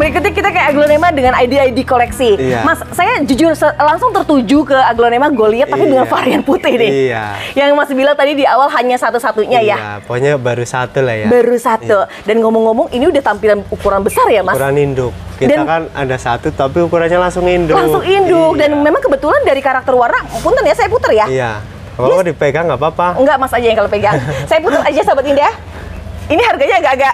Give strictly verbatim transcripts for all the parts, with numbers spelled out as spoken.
Berikutnya kita ke Aglonema dengan I D I D koleksi. Iya. Mas, saya jujur langsung tertuju ke Aglonema Goliath tapi iya. dengan varian putih nih. Iya. Yang Mas bilang tadi di awal hanya satu-satunya iya, ya. Iya, pokoknya baru satu lah ya. Baru satu. Iya. Dan ngomong-ngomong ini udah tampilan ukuran besar ya, Mas? Ukuran induk. Kita Dan kan ada satu tapi ukurannya langsung induk. Langsung induk. Iya. Dan memang kebetulan dari karakter warna, punten ya saya puter ya. Iya. Kalau yes. dipegang nggak apa-apa. Enggak, Mas aja yang kalau pegang. Saya puter aja sahabat Indah. Ini harganya agak-agak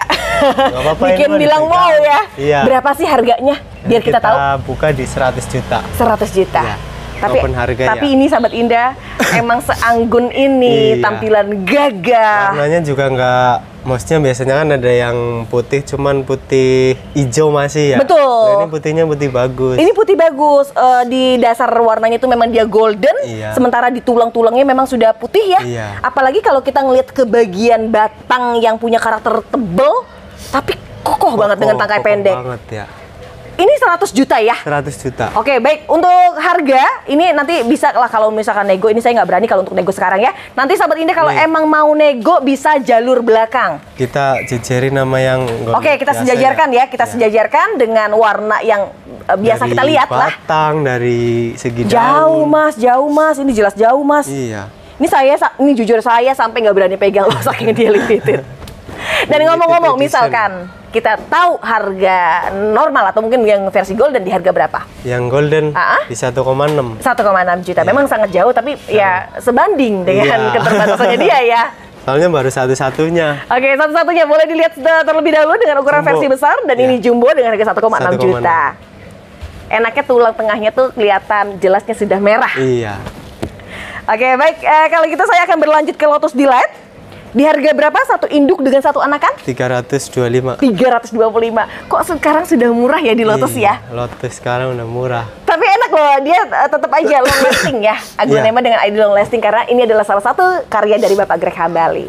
bikin bilang wow ya. Iya. Berapa sih harganya? Biar kita, kita tahu. Kita buka di seratus juta. seratus juta. Iya. Tapi harga tapi ya. ini sahabat Indah emang seanggun ini, iya. tampilan gagah. Warnanya juga nggak, maksudnya biasanya kan ada yang putih cuman putih hijau masih ya. Betul. Nah, ini putihnya putih bagus. Ini putih bagus. Uh, di dasar warnanya itu memang dia golden, iya. sementara di tulang-tulangnya memang sudah putih ya. Iya. Apalagi kalau kita ngelihat ke bagian batang yang punya karakter tebel, tapi kokoh, kokoh banget dengan tangkai kokoh pendek. Banget ya. Ini seratus juta ya? seratus juta. Oke, baik. Untuk harga, ini nanti bisa lah kalau misalkan nego. Ini saya nggak berani kalau untuk nego sekarang ya. Nanti sahabat Indah kalau nih. Emang mau nego bisa jalur belakang. Kita jejerin nama yang Oke, kita sejajarkan ya. ya. Kita ya. sejajarkan dengan warna yang uh, biasa dari kita lihat batang, lah. Batang, dari segi daun. Jauh mas, jauh mas. Ini jelas jauh mas. Iya. Ini saya, ini jujur saya sampai nggak berani pegang loh, saking dia limited. Dan ngomong-ngomong, misalkan kita tahu harga normal atau mungkin yang versi golden di harga berapa? Yang golden uh-huh. di satu koma enam. satu koma enam juta. Ya. Memang sangat jauh, tapi ya sebanding dengan ya. keterbatasannya dia ya. Soalnya baru satu-satunya. Oke, satu-satunya boleh dilihat terlebih dahulu dengan ukuran jumbo. versi besar dan ya. ini jumbo dengan harga satu koma enam juta. Enaknya tulang tengahnya tuh kelihatan jelasnya sudah merah. Iya. Oke, baik. Eh, kalau gitu saya akan berlanjut ke Lotus Delight. Di harga berapa satu induk dengan satu anakan? tiga ratus dua puluh lima. tiga ratus dua puluh lima. Kok sekarang sudah murah ya di Lotus iya, ya? Lotus sekarang udah murah. Tapi enak loh, dia uh, tetap aja long lasting ya. Aglonema yeah. dengan I D long lasting karena ini adalah salah satu karya dari Bapak Greg Hambali.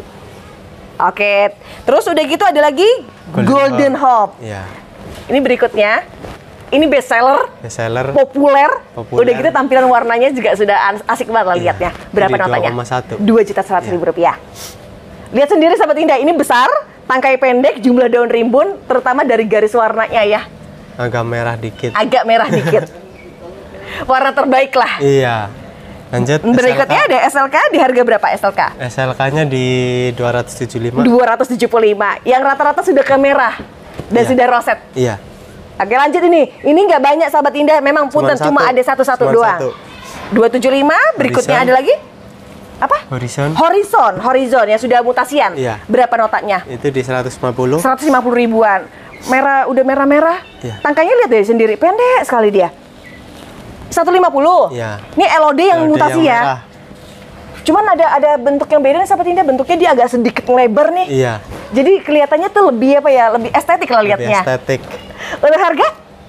Oke, terus udah gitu ada lagi Golden, Golden Hope. Hope. Yeah. Ini berikutnya. Ini best seller, best seller, populer. populer. Udah gitu tampilan warnanya juga sudah asik banget lah lihatnya. Berapa notanya? dua juta seratus ribu rupiah. Lihat sendiri sahabat Indah, ini besar, tangkai pendek, jumlah daun rimbun, terutama dari garis warnanya ya. Agak merah dikit. Agak merah dikit. Warna terbaik lah. Iya. Lanjut. Berikutnya S L K. ada S L K di harga berapa S L K? S L K-nya di dua ratus tujuh puluh lima. dua ratus tujuh puluh lima. Yang rata-rata sudah ke merah dan iya. sudah roset. Iya. Oke, lanjut ini. Ini nggak banyak sahabat Indah, memang punten cuma ada satu-satu doang. Satu. dua ratus tujuh puluh lima, berikutnya Horizon. Ada lagi? Apa? Horizon. Horizon, Horizon yang sudah mutasian. Iya. Berapa notanya? Itu di seratus lima puluh. seratus lima puluh ribuan. Merah, udah merah-merah. Iya. Tangkainya lihat deh sendiri, pendek sekali dia. seratus lima puluh. Iya. Ini L O D yang L O D mutasi yang ya. merah. Cuman ada ada bentuk yang beda nih sahabat Indah, bentuknya dia agak sedikit lebar nih. Iya. Jadi kelihatannya tuh lebih apa ya? Lebih estetik lah lihatnya. Lebih estetik. Untuk harga?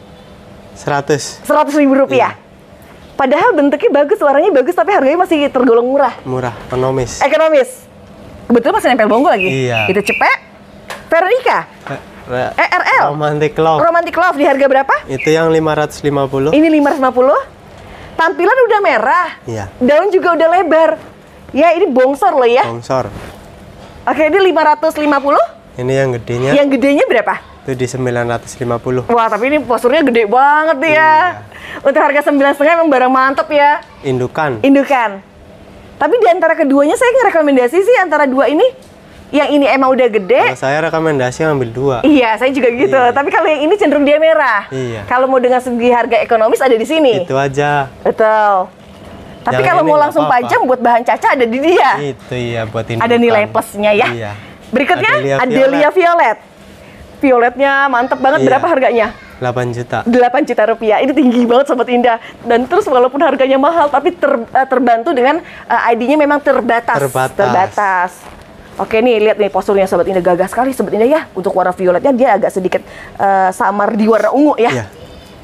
seratus. seratus ribu rupiah. Iya. Padahal bentuknya bagus, warnanya bagus, tapi harganya masih tergolong murah. Murah, ekonomis. Ekonomis. Kebetulan masih nempel bonggol lagi. Iya. Itu cepet. Veronica. Re E R L. Romantic Love. Romantic Love di harga berapa? Itu yang lima ratus lima puluh. Ini lima ratus lima puluh. Tampilan udah merah. Iya. Daun juga udah lebar. Ya, ini bongsor loh ya. Bongsor. Oke, ini lima ratus lima puluh. Ini yang gedenya. Yang gedenya berapa? Itu di sembilan ratus lima puluh. Wah, tapi ini posturnya gede banget ya. Iya. Untuk harga sembilan koma lima emang barang mantep ya. Indukan. Indukan. Tapi di antara keduanya saya ngerekomendasi sih antara dua ini. Yang ini emang udah gede. Kalau saya rekomendasi ngambil dua. Iya, saya juga gitu. Iya. Tapi kalau yang ini cenderung dia merah. Iya. Kalau mau dengan segi harga ekonomis ada di sini. Itu aja. Betul. Tapi yang kalau mau langsung apa -apa. pajang buat bahan caca ada di dia. Itu iya buat indukan. Ada nilai plusnya ya. Iya. Berikutnya Adelia Adelia Violet. Violet. Violetnya mantep banget. Iya. Berapa harganya? delapan juta. delapan juta rupiah. Ini tinggi banget Sobat Indah. Dan terus walaupun harganya mahal tapi ter, uh, terbantu dengan uh, I D-nya memang terbatas. Terbatas. Terbatas. Oke nih, lihat nih posturnya Sobat Indah, gagah sekali Sobat Indah ya. Untuk warna violetnya dia agak sedikit uh, samar di warna ungu ya. Iya.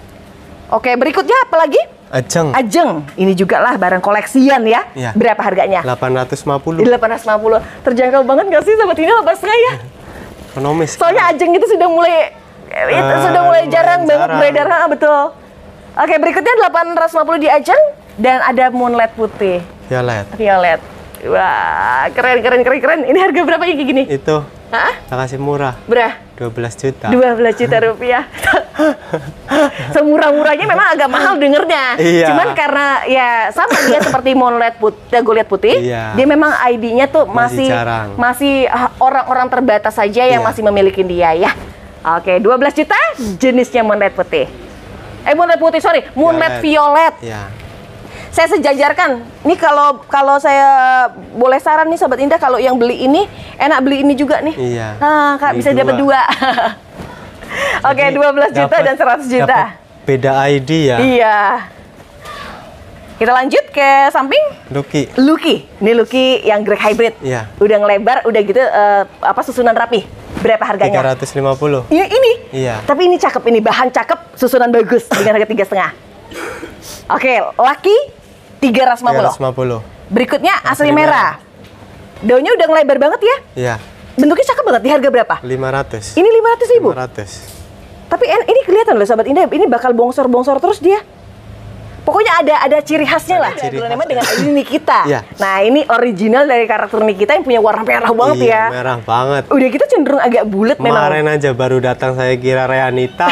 Oke, berikutnya apa lagi? Ajeng. Ajeng. Ini juga lah barang koleksian ya. Iya. Berapa harganya? delapan ratus lima puluh. delapan ratus lima puluh. Terjangkau banget nggak sih Sobat Indah? delapan setengah ya? Ekonomis. Soalnya kan? Ajeng itu sudah mulai itu uh, sudah mulai jarang banget jarang. beredar, ah, betul. Oke, berikutnya delapan ratus lima puluh di Ajeng dan ada moonlight putih. Violet. Violet. Wah, keren keren keren keren. Ini harga berapa kayak gini? Itu. Hah? Saya kasih murah. Berapa? dua belas juta. dua belas juta rupiah. Semurah-murahnya memang agak mahal dengernya. Iya. Cuman karena ya sama dia seperti Moonlight putih, Goliath putih, iya. dia memang I D-nya tuh masih masih, masih orang-orang terbatas saja yang iya. masih memiliki dia ya. Oke, dua belas juta jenisnya Moonlight putih. Eh Moonlight putih, sorry, Moonlight violet. violet. Iya. Saya sejajarkan. Nih kalau kalau saya boleh saran nih Sobat Indah, kalau yang beli ini enak beli ini juga nih. Iya. Nah, Kak bisa dapat dua. Oke, dua belas juta dan seratus juta. Beda I D ya. Iya. Kita lanjut ke samping. Lucky. Lucky. Ini Lucky yang Greg Hybrid. Iya. Udah ngelebar, udah gitu uh, apa susunan rapi. Berapa harganya? tiga ratus lima puluh. Iya, ini. Iya. Tapi ini cakep, ini bahan cakep, susunan bagus dengan harga tiga setengah. Oke, Lucky tiga ratus lima puluh. Berikutnya asli, asli merah. merah. Daunnya udah ngelebar banget ya? Iya. Bentuknya cakep banget. Di harga berapa? lima ratus. Ini lima ratus ribu? lima ratus. Tapi ini kelihatan loh Sobat Indah, ini bakal bongsor-bongsor terus dia. Pokoknya ada ada ciri khasnya ada lah. Ciri khasnya dengan ini Nikita. Ya. Nah ini original dari karakter Nikita yang punya warna merah banget iya, ya. Merah banget. Udah kita cenderung agak bulat memang. Kemarin aja baru datang saya kira Reanita.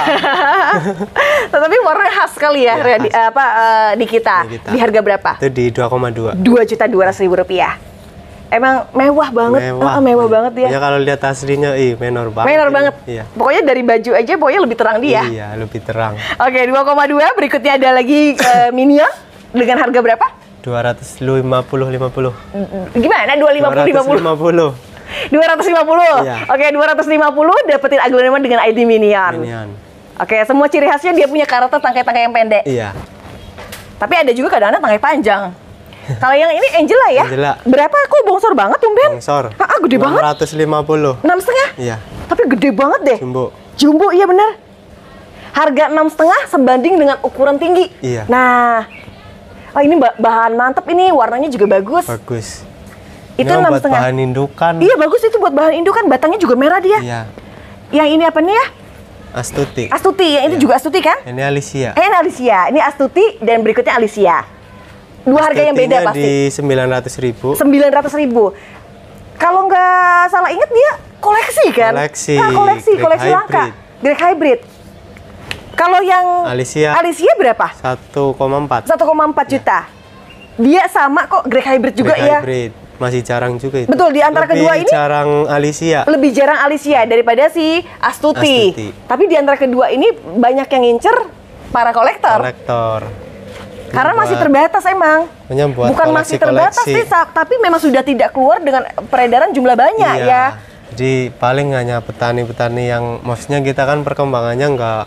Tapi warnanya khas sekali ya, ya khas. Di, apa uh, Nikita. Nikita. Di harga berapa? Itu di dua koma dua. dua juta dua ratus ribu rupiah. Emang mewah banget, mewah, oh, mewah banget ya. Ya kalau lihat aslinya, ih menor banget. Menor banget. Iya. Pokoknya dari baju aja, pokoknya lebih terang dia. Iya, lebih terang. Oke, dua koma dua. Berikutnya ada lagi uh, Minion dengan harga berapa? dua ratus lima puluh lima puluh. Gimana? dua ratus lima puluh lima puluh. dua ratus lima puluh. Iya. Oke, dua ratus lima puluh dapetin Aglaonema dengan I D Minion. Minion. Oke, semua ciri khasnya dia punya karakter tangkai-tangkai yang pendek. Iya. Tapi ada juga kadang-kadang tangkai panjang. Kalau yang ini Angela ya? Angela. Berapa? Kok bongsor banget tumben? Bongsor. Ah, gede banget. enam ratus lima puluh. enam setengah? Iya. Tapi gede banget deh. Jumbo. Jumbo, iya benar. Harga enam setengah sebanding dengan ukuran tinggi. Iya. Nah, oh ini bahan mantep ini, warnanya juga bagus. Bagus. Itu enam setengah. Bahan indukan. Iya bagus itu buat bahan indukan, batangnya juga merah dia. Iya. Yang ini apa nih ya? Astuti. Astuti, yang ini iya. juga Astuti kan? Ini Alicia. Eh, ini Alicia. Ini Astuti dan berikutnya Alicia. Dua harga yang beda pasti. Di sembilan ratus ribu. sembilan ratus ribu. Kalau nggak salah ingat dia koleksi kan? Koleksi. Nah, koleksi, Greg koleksi Hybrid. langka. Greg Hybrid. Kalau yang Alicia. Alicia berapa? satu koma empat. satu koma empat juta. Dia sama kok Greg Hybrid juga Greg ya. Hybrid. Masih jarang juga itu. Betul, di antara lebih kedua ini jarang Alicia. Lebih jarang Alicia daripada si Astuti. Astuti. Tapi di antara kedua ini banyak yang ngincer para kolektor. Kolektor. Karena buat, masih terbatas emang. Buat bukan masih terbatas sih, tapi memang sudah tidak keluar dengan peredaran jumlah banyak iya. ya. Jadi paling hanya petani-petani yang maksudnya kita kan perkembangannya nggak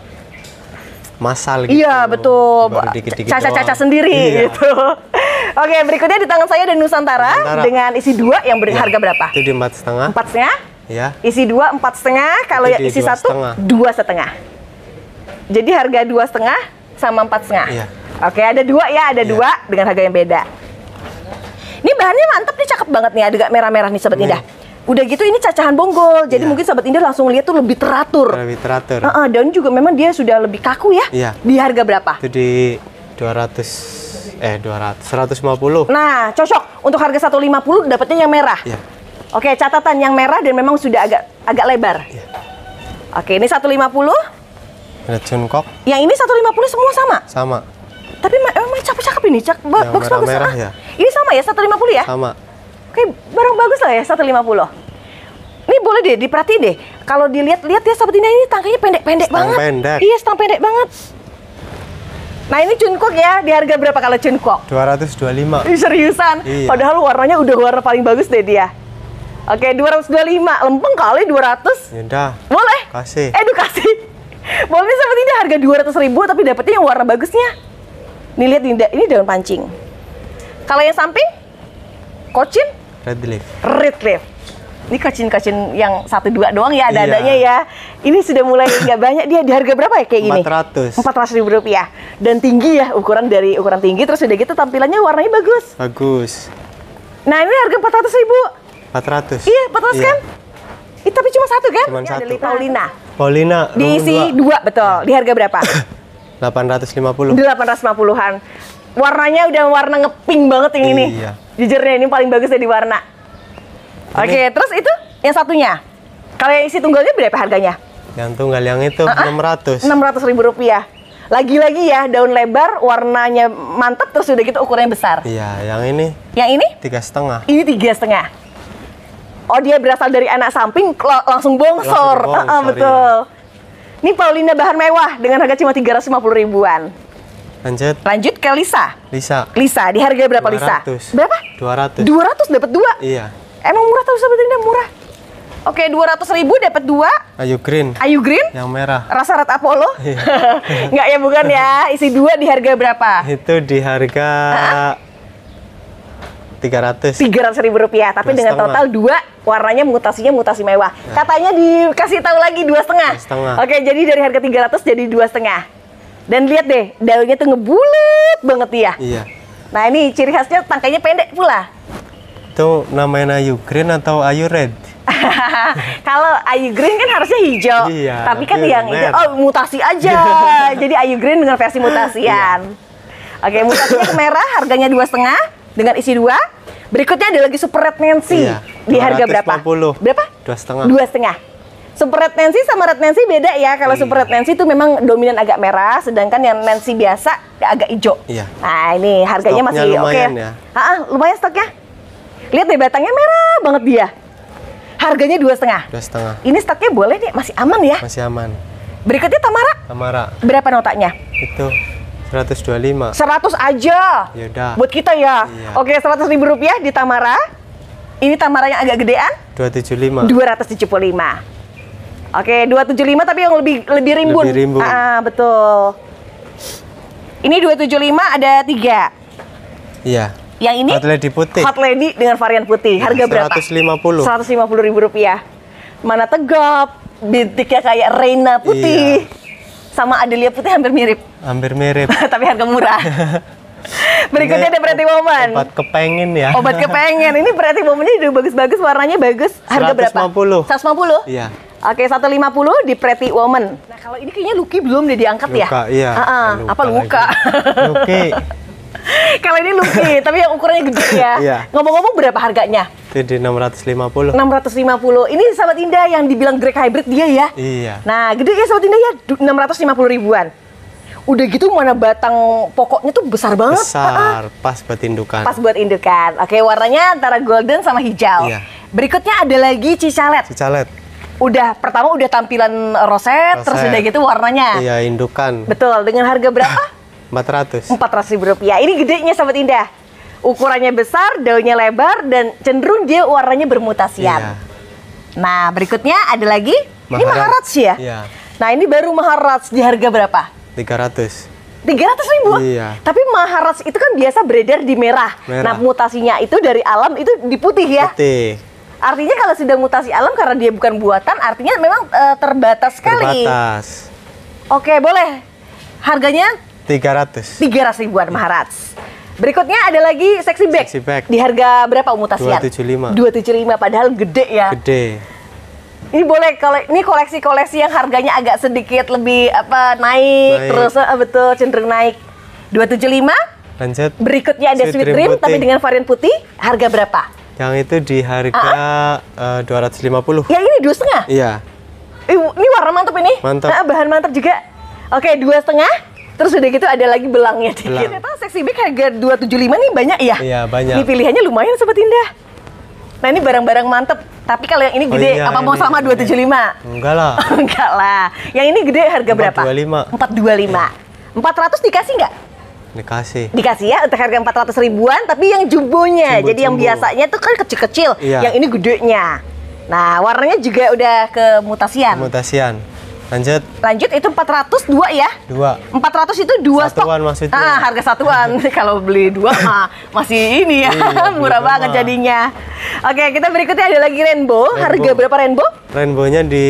massal gitu. Iya betul. Caca-caca sendiri iya. gitu. Oke, berikutnya di tangan saya ada Nusantara, Nusantara. dengan isi dua yang berharga ya, berapa? Itu di empat setengah. Empat setengah? Ya. Isi dua empat setengah. Kalau yang isi satu dua setengah. Jadi harga dua setengah sama empat setengah. Iya. Oke, ada dua ya, ada yeah. dua dengan harga yang beda. Ini bahannya mantep nih, cakep banget nih, agak merah-merah nih Sobat Indah. Udah gitu ini cacahan bonggol, jadi yeah. mungkin Sobat Indah langsung lihat tuh lebih teratur. Lebih teratur. Uh -uh, daun juga memang dia sudah lebih kaku ya. Yeah. Di harga berapa? Itu di dua ratus eh dua ratus seratus lima puluh. Nah, cocok untuk harga seratus lima puluh dapatnya yang merah. Yeah. Oke, catatan yang merah dan memang sudah agak agak lebar. Yeah. Oke, ini seratus lima puluh. Ada Chunkok. Yang ini seratus lima puluh semua sama? Sama. Tapi emang cakep-cakep ini, cak bagus-bagus. Merah, ah. ya? Ini sama ya, seratus lima puluh ya? Sama. Oke, barang bagus lah ya, seratus lima puluh. Ini boleh deh, diperhatiin deh. Kalau dilihat-lihat ya Sobat Indah, ini tangkainya pendek-pendek banget. Pendek. Iya, stang pendek banget. Nah ini Chunkok ya, di harga berapa kalau Chunkok? dua ratus dua puluh lima. Ih, seriusan? Iya. Padahal warnanya udah warna paling bagus deh dia. Oke, dua ratus dua puluh lima. Lempeng kali dua ratus. Yaudah. Boleh? Kasih. Edukasi. Boleh nih Sobat Indah, harga dua ratus ribu tapi dapetnya yang warna bagusnya. Nih lihat ini, ini daun pancing. Kalau yang samping, kocin? Red leaf. Red leaf. Ini kocin-kocin yang satu dua doang ya, ada-adanya iya. ya. Ini sudah mulai nggak banyak, dia di harga berapa ya kayak gini? empat ratus. empat ratus ribu rupiah. Dan tinggi ya, ukuran dari ukuran tinggi, terus udah gitu tampilannya warnanya bagus. Bagus. Nah ini harga empat ratus ribu. empat ratus. Iya, empat ratus iya. kan? Itu tapi cuma satu kan? Cuma ini satu. Ada Paulina. Paulina. Diisi dua, betul. Di harga berapa? delapan ratus lima puluh. delapan ratus lima puluhan. Warnanya udah warna ngepink banget yang ini. Iya. Jujur deh, ini paling bagus dari warna. Oke, okay, terus itu yang satunya. Kalau yang isi tunggalnya berapa harganya? Yang tunggal yang itu uh-uh. enam ratus. enam ratus ribu rupiah. Lagi-lagi ya, daun lebar, warnanya mantap, terus udah gitu ukurannya besar. Iya, yang ini. Yang ini? Tiga setengah. Ini tiga setengah. Oh, dia berasal dari anak samping, langsung bongsor. Langsung bongsor uh-uh, betul. Iya. Ini Paulina bahan mewah dengan harga cuma tiga ratus lima puluh ribuan. Lanjut. Lanjut ke Lisa. Lisa. Lisa, di harga berapa dua ratus. Lisa? Berapa? dua ratus. dua ratus dapat dua? Iya. Emang murah tuh Sobat Indah, murah. Oke, dua ratus ribu dapat dua. Ayu Green. Ayu Green? Yang merah. Rasa Red Apollo? Iya. Nggak ya, bukan ya. Isi dua di harga berapa? Itu di harga tiga ratus. tiga ratus ribu rupiah, tapi dengan total dua, warnanya mutasinya mutasi mewah. Nah. Katanya dikasih tahu lagi dua setengah. Oke, jadi dari harga tiga ratus jadi dua setengah. Dan lihat deh, daunnya tuh ngebulet banget ya. Iya. Nah, ini ciri khasnya tangkainya pendek pula. Itu namanya Ayu Green atau Ayu Red? Kalau Ayu Green kan harusnya hijau, iya, tapi kan yang itu oh mutasi aja. Jadi Ayu Green dengan versi mutasian. Oke, mutasinya ke merah, harganya dua setengah dengan isi dua. Berikutnya ada lagi Super Red Nancy. Iya, di harga berapa? Berapa? Dua setengah. Dua setengah. Super Red Nancy sama Red Nancy beda ya. Kalau iya. Super Red Nancy itu memang dominan agak merah, sedangkan yang Nancy biasa agak hijau. Iya. Nah, ini harganya stoknya masih oke. Okay. Ya. Ah, lumayan stoknya. Lihat deh, batangnya merah banget dia. Harganya dua setengah. Dua setengah. Ini stoknya boleh nih, masih aman ya? Masih aman. Berikutnya Tamara. Tamara. Berapa notanya? Itu seratus dua puluh lima. seratus aja. Yaudah. Buat kita ya. Iya. Oke, seratus ribu rupiah di Tamara. Ini Tamara yang agak gedean. dua ratus tujuh puluh lima. dua ratus tujuh puluh lima. Oke, dua ratus tujuh puluh lima tapi yang lebih lebih rimbun. Lebih rimbun. Ah, betul. Ini dua ratus tujuh puluh lima ada tiga. Iya. Yang ini Hot Lady putih. Hot Lady dengan varian putih. Harga berapa? seratus lima puluh. seratus lima puluh ribu rupiah. Mana tegap, bintiknya kayak Reina putih. Iya. Sama Adelia putih hampir mirip. Hampir mirip. Tapi harga murah. Berikutnya ada Pretty Woman. Obat kepengen ya. Obat kepengen. Ini Pretty Woman-nya udah bagus-bagus, warnanya bagus. Harga berapa? seratus lima puluh. seratus lima puluh? Iya. Oke, seratus lima puluh di Pretty Woman. Nah, kalau ini kayaknya Lucky belum deh diangkat Luka, ya? Iya. Uh -uh. Luka Apa Luka? Luki. Kalau ini Lucky, tapi yang ukurannya gede ya. Iya. Ngomong-ngomong berapa harganya? Itu di enam ratus lima puluh. enam ratus lima puluh. Ini Sahabat Indah yang dibilang Greg Hybrid dia ya? Iya. Nah, gede ya Sahabat Indah ya, enam ratus lima puluh ribuan. Udah gitu mana batang pokoknya tuh besar banget. Besar, pas buat indukan. Pas buat indukan. Oke, warnanya antara golden sama hijau. Iya. Berikutnya ada lagi Cicalet. Cicalet. Udah, pertama udah tampilan roset, roset. Terus udah gitu warnanya. Iya, indukan. Betul, dengan harga berapa? empat ratus. empat ratus ribu rupiah. Ini gedenya Sahabat Indah. Ukurannya besar, daunnya lebar, dan cenderung dia warnanya bermutasian. Iya. Nah, berikutnya ada lagi. Maharaj. Ini Maharaj ya? Iya. Nah, ini baru Maharaj di harga berapa? tiga ratus. tiga ratus ribu? Iya. Tapi Maharaj itu kan biasa beredar di merah. merah. Nah, mutasinya itu dari alam itu di putih ya? Putih. Artinya kalau sudah mutasi alam karena dia bukan buatan, artinya memang uh, terbatas sekali. Terbatas. Oke, boleh. Harganya? tiga ratus. tiga ratus ribuan Maharaj. Berikutnya ada lagi Sexy Bag. Sexy Bag. Di harga berapa mutasian? dua ratus tujuh puluh lima. dua ratus tujuh puluh lima, padahal gede ya? Gede. Ini boleh, kalau ini koleksi-koleksi yang harganya agak sedikit lebih apa naik, naik. Terus uh, betul cenderung naik. dua ratus tujuh puluh lima. Lanjut. Berikutnya ada Sweet, Sweet Dream, Dream tapi dengan varian putih. Harga berapa? Yang itu di harga uh-uh. uh, dua ratus lima puluh. Yang ini dua setengah? Iya. Ini warna mantap ini. Mantap. Nah, bahan mantap juga. Oke, dua setengah. Terus udah gitu ada lagi belangnya dikit. Belang. Ternyata Sexy Bag harga dua ratus tujuh puluh lima nih banyak ya? Iya, banyak. Ini pilihannya lumayan Sobat Indah. Nah, ini barang-barang mantep. Tapi kalau yang ini gede, oh iya, apa mau sama dua ratus tujuh puluh lima? Enggak lah. Enggak lah. Yang ini gede harga berapa? empat ratus dua puluh lima. empat ratus dua puluh lima. empat ratus dikasih nggak? Dikasih. Dikasih ya untuk harga empat ratus ribuan, tapi yang jumbonya. Jumbo, Jadi jumbo. Yang biasanya tuh kan kecil-kecil, iya. Yang ini gedenya. Nah, warnanya juga udah kemutasian. Kemutasian. Lanjut. Lanjut itu empat ratus dua ya? Dua. empat ratus itu dua satuan stok. Maksudnya. Ah, harga satuan. Kalau beli dua mah masih ini ya. Iya, murah banget jadinya. Oke, kita berikutnya ada lagi Rainbow. Rainbow. Harga berapa Rainbow? Rainbow-nya di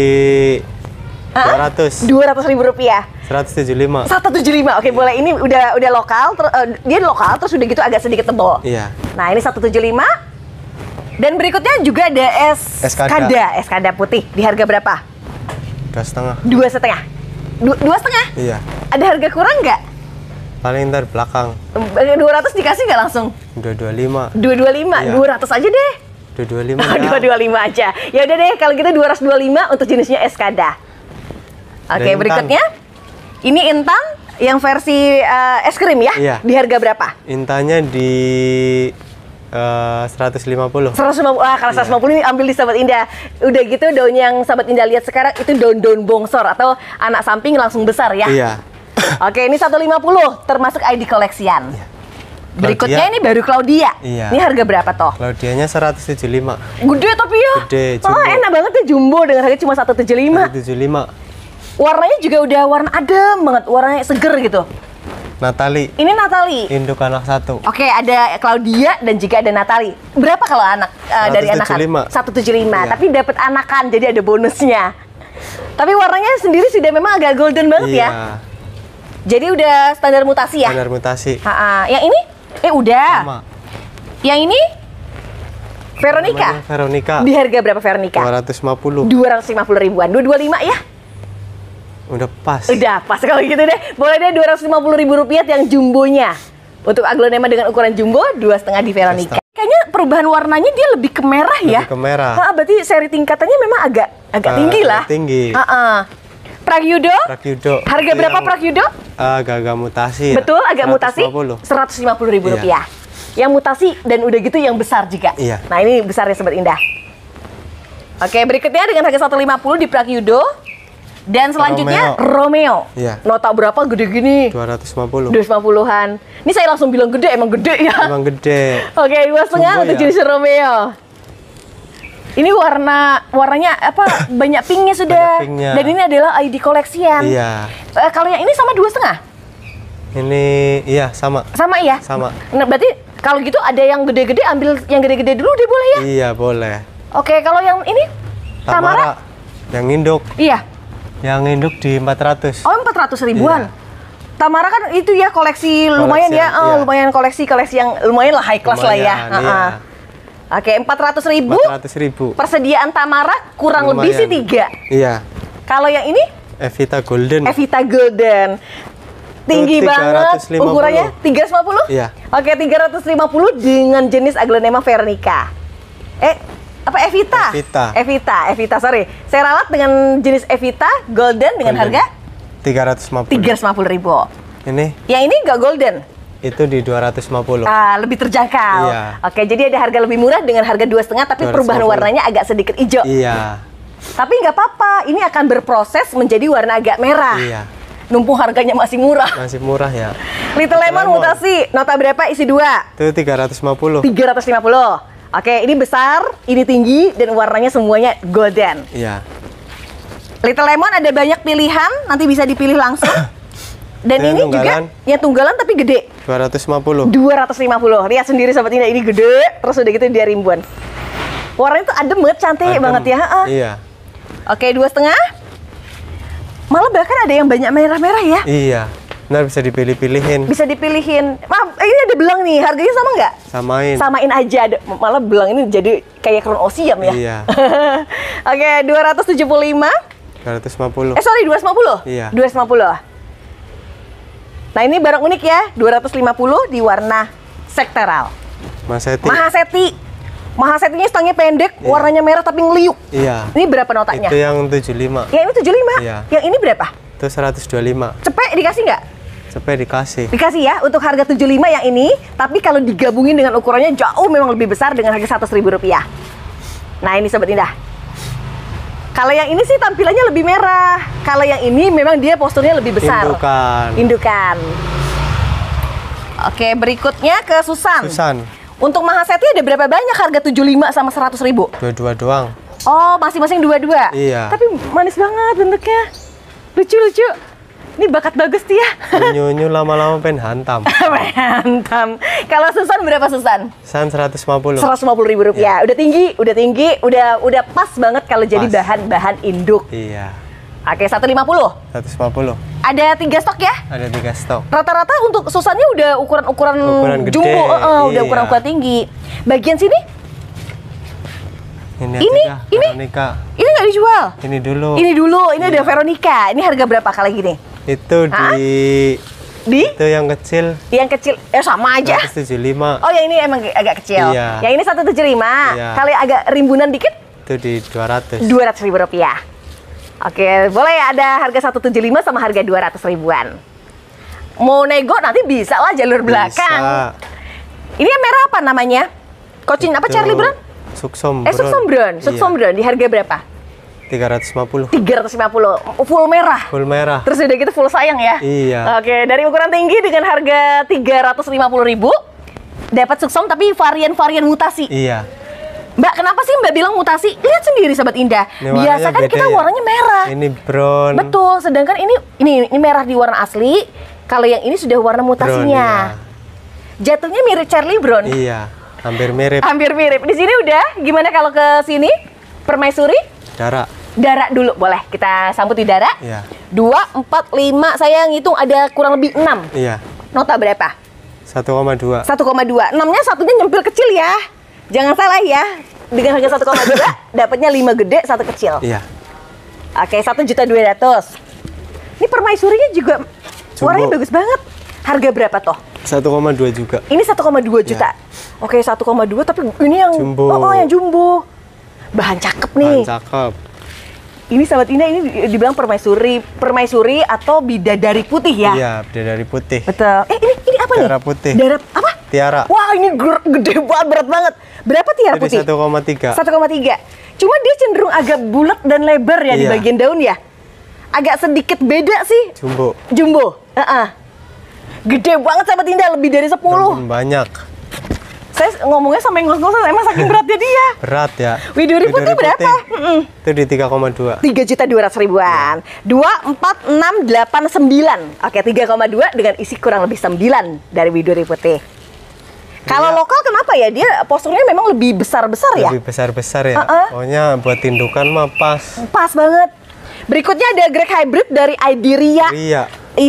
dua ratus. dua ratus ribu rupiah. seratus tujuh puluh lima. seratus tujuh puluh lima. Oke, boleh. Ini udah udah lokal, ter, uh, dia lokal terus udah gitu agak sedikit tebal. Iya. Nah, ini seratus tujuh puluh lima. Dan berikutnya juga ada es Eskada, Eskada putih. Di harga berapa? Dua setengah. Dua setengah. Du dua setengah? Iya. Ada harga kurang nggak? Paling ntar belakang. dua ratus dikasih nggak langsung? dua ratus dua puluh lima. dua ratus dua puluh lima? Iya. dua ratus aja deh. dua ratus dua puluh lima. dua ratus dua puluh lima aja. Ya udah deh, kalau gitu dua ratus dua puluh lima untuk jenisnya Eskada. Oke, berikutnya ini intan yang versi uh, es krim ya? Iya. Di harga berapa? Intannya di uh, seratus lima puluh. seratus lima puluh. Ah, kalau seratus lima puluh ini ambil di Sahabat Indah. Udah gitu daun yang Sahabat Indah lihat sekarang itu daun-daun bongsor atau anak samping langsung besar ya? Iya. Oke, ini seratus lima puluh termasuk I D koleksian. Iya. Berikutnya Claudia. Ini baru Claudia. Iya. Ini harga berapa toh? Claudianya seratus tujuh puluh lima. Gede tapi ya. Gede, jumbo. Oh, enak banget ya jumbo dengan harga cuma seratus tujuh puluh lima. seratus tujuh puluh lima. Warnanya juga udah warna adem banget, warnanya seger gitu. Natali. Ini Natali. Induk anak satu. Oke, ada Claudia dan juga ada Natali. Berapa kalau anak uh, dari anakan? seratus tujuh puluh lima. Iya. Tapi dapat anakan, jadi ada bonusnya. Tapi warnanya sendiri sudah memang agak golden banget iya. ya. Jadi udah standar mutasi ya? Standar mutasi. Ha-ha. Yang ini? Eh udah. Sama. Yang ini? Veronica. Namanya Veronica. Di harga berapa Veronica? dua ratus lima puluh. dua ratus lima puluh ribuan. dua ratus dua puluh lima ya? Udah pas. Udah pas kalau gitu deh. Boleh deh dua ratus lima puluh ribu rupiah yang jumbonya. Untuk aglonema dengan ukuran jumbo dua setengah di Veronica. Kayaknya perubahan warnanya dia lebih ke merah ya. Lebih ke merah. Nah, berarti seri tingkatannya memang agak agak uh, tinggi lah. Tinggi. Uh-uh. Pragyudo? Pragyudo. Harga berapa Pragyudo? Agak-agak mutasi ya. Betul, agak mutasi. seratus lima puluh ribu rupiah. Yang mutasi dan udah gitu yang besar juga. Iya. Nah, ini besarnya Sobat Indah. Oke, berikutnya dengan harga seratus lima puluh di Pragyudo. Dan selanjutnya Romeo. Romeo. Iya. Nota berapa gede gini? dua ratus lima puluh. dua ratus lima puluhan. Ini saya langsung bilang gede, emang gede ya. Emang gede. Oke, dua setengah untuk ya. Jenis Romeo. Ini warna warnanya apa? Banyak pinknya sudah. Banyak pinknya. Dan ini adalah I D koleksian. Iya. Uh, kalau yang ini sama dua setengah? Ini iya sama. Sama ya? Sama. Nah, berarti kalau gitu ada yang gede-gede ambil yang gede-gede dulu deh boleh ya? Iya boleh. Oke, kalau yang ini Tamara, Tamara yang induk. Iya. Yang induk di empat ratus. Oh, empat ratus ribuan. Iya. Tamara kan itu ya koleksi, koleksi lumayan ya, oh, iya. lumayan koleksi-koleksi yang lumayan lah high class lumayan, lah ya. Iya. Uh-uh. Oke, empat ratus ribu. empat ratus ribu. Persediaan Tamara kurang lumayan. Lebih sih tiga. Iya. Kalau yang ini? Evita Golden. Evita Golden. Tinggi oh, banget, ukurannya tiga ratus lima puluh? Iya. Oke, tiga ratus lima puluh dengan jenis aglonema Veronica. Eh, apa Evita? Evita. Evita, Evita, sorry. Saya rawat dengan jenis Evita Golden dengan golden. Harga? tiga ratus lima puluh. tiga ratus lima puluh ribu. Ini? Yang ini nggak golden? Itu di dua ratus lima puluh. Ah, lebih terjangkau. Iya. Oke, jadi ada harga lebih murah dengan harga dua setengah, tapi perubahan warnanya agak sedikit hijau. Iya. Tapi nggak apa-apa, ini akan berproses menjadi warna agak merah. Iya. Numpung harganya masih murah. Masih murah ya. Little Lemon mutasi, nota berapa isi dua? Itu tiga ratus lima puluh. tiga ratus lima puluh. Oke, ini besar, ini tinggi, dan warnanya semuanya golden. Iya. Little Lemon ada banyak pilihan, nanti bisa dipilih langsung. Dan ini, ini juga yang tunggalan tapi gede. dua ratus lima puluh. dua ratus lima puluh. Lihat sendiri Sobat Indah, ini gede, terus udah gitu dia ribuan. Warnanya tuh adem banget, cantik adem. Banget ya. Uh. Iya. Oke, dua setengah. Malah bahkan ada yang banyak merah-merah ya. Iya. Nah, bisa dipilih-pilihin. Bisa dipilihin. Wah, ini ada belang nih. Harganya sama nggak? Samain. Samain aja. Malah belang ini jadi kayak Crown Osiam ya. Iya. Oke, dua ratus tujuh puluh lima. dua ratus lima puluh. Eh, sorry, dua ratus lima puluh? Iya. dua ratus lima puluh. Nah, ini barang unik ya. dua ratus lima puluh di warna sektoral. Mahaseti. Mahaseti. Mahasetinya stangnya pendek, iya. Warnanya merah tapi ngeliuk. Iya. Ini berapa notanya? Itu yang tujuh puluh lima. Yang ini tujuh puluh lima? Iya. Yang ini berapa? Itu seratus dua puluh lima. Cepet dikasih nggak? Cepet dikasih. Dikasih ya, untuk harga tujuh puluh lima yang ini, tapi kalau digabungin dengan ukurannya jauh memang lebih besar dengan harga seratus ribu rupiah. Nah, ini Sobat Indah. Kalau yang ini sih tampilannya lebih merah. Kalau yang ini memang dia posturnya lebih besar. Indukan. Indukan. Oke, berikutnya ke Susan. Susan. Untuk Mahaseti ada berapa banyak harga tujuh puluh lima sama seratus ribu? Dua-dua doang. Oh, masing-masing dua-dua? Iya. Tapi manis banget bentuknya. Lucu-lucu. Ini bakat bagus dia. Nyunyu lama-lama pengen hantam. Hantam. Kalau Susan berapa Susan? Susan seratus lima puluh. seratus lima puluh ribu rupiah. Ya. Udah tinggi, udah tinggi, udah udah pas banget kalau jadi bahan-bahan induk. Iya. Oke, seratus lima puluh. seratus lima puluh. Ada tiga stok ya? Ada tiga stok. Rata-rata untuk Susannya udah ukuran-ukuran jumbo, uh, uh, iya. Udah ukuran-ukuran tinggi. Bagian sini? Ini, ini, aja, ini, Veronica. Ini nggak dijual. Ini dulu. Ini dulu. Ini iya. Ada Veronica. Ini harga berapa kali gini? Itu di. Hah? Di? Itu yang kecil. Yang kecil, eh sama aja. seratus tujuh puluh lima. Oh, yang ini emang agak kecil. Iya. Yang ini seratus tujuh puluh lima. Iya. Kalau agak rimbunan dikit? Itu di dua ratus. dua ratus ribu rupiah. Oke, boleh ya, ada harga seratus tujuh puluh lima sama harga dua ratus ribuan. Mau nego nanti bisa lah jalur belakang. Bisa. Ini yang merah apa namanya? Kocin apa Charlie Brown? Suksum Eh, Suksum Brown. Suksum Brown di harga berapa? tiga ratus lima puluh. tiga ratus lima puluh. Full merah. Full merah. Terus udah gitu full sayang ya? Iya. Oke, dari ukuran tinggi dengan harga tiga ratus lima puluh ribu. Dapat Suksum tapi varian-varian mutasi. Iya. Mbak, kenapa sih Mbak bilang mutasi? Lihat sendiri Sobat Indah. Ini Biasa kan kita ya? warnanya merah. Ini brown. Betul, sedangkan ini ini ini merah di warna asli. Kalau yang ini sudah warna mutasinya. Brown, iya. Jatuhnya mirip Charlie Brown. Iya, hampir mirip. Hampir mirip. Di sini udah. Gimana kalau ke sini? Permaisuri? Dara. Dara dulu, boleh. Kita sambut di Dara. Iya. Dua, empat, lima. Saya ngitung ada kurang lebih enam. Iya. Nota berapa? satu koma dua. satu koma dua. enam-nya satunya nyempil kecil ya. Jangan salah ya. Dengan harga satu koma dua, dapatnya lima gede, satu kecil. Iya. Oke, satu juta dua ratus. Ini permaisurinya juga Jumbo. warnanya bagus banget. Harga berapa toh? satu koma dua juga. Ini satu koma dua juta. Ya. Oke, satu koma dua tapi ini yang Jumbo. Oh, oh, yang jumbo. Bahan cakep nih. Bahan cakep. Ini sahabat Indah, ini dibilang permaisuri, permaisuri atau bidadari putih ya? Iya, bidadari putih. Betul. Eh, ini ini apa nih? Tiara putih. Tiara apa? Tiara. Wah, ini gede banget, berat banget. Berapa tiara Jadi putih? satu koma tiga. satu koma tiga. Cuma dia cenderung agak bulat dan lebar ya di Iya. bagian daun ya. Agak sedikit beda sih. Jumbo. Jumbo. Heeh. Gede banget sahabat Indah, lebih dari sepuluh. Dan banyak. Saya ngomongnya sampai ngos-ngosan, emang saking beratnya dia. Berat ya. Widuri putih berapa? Mm-mm. Itu di tiga koma dua. tiga juta dua ratus ribuan. dua, empat, enam, delapan, sembilan. Oke, tiga koma dua dengan isi kurang lebih sembilan dari Widuri putih. Kalau Iya. lokal kenapa ya? Dia posturnya memang lebih besar-besar ya? Lebih besar-besar ya. Uh-uh. Pokoknya buat tindukan mah pas. Pas banget. Berikutnya ada Greg Hybrid dari Iberia. Iya.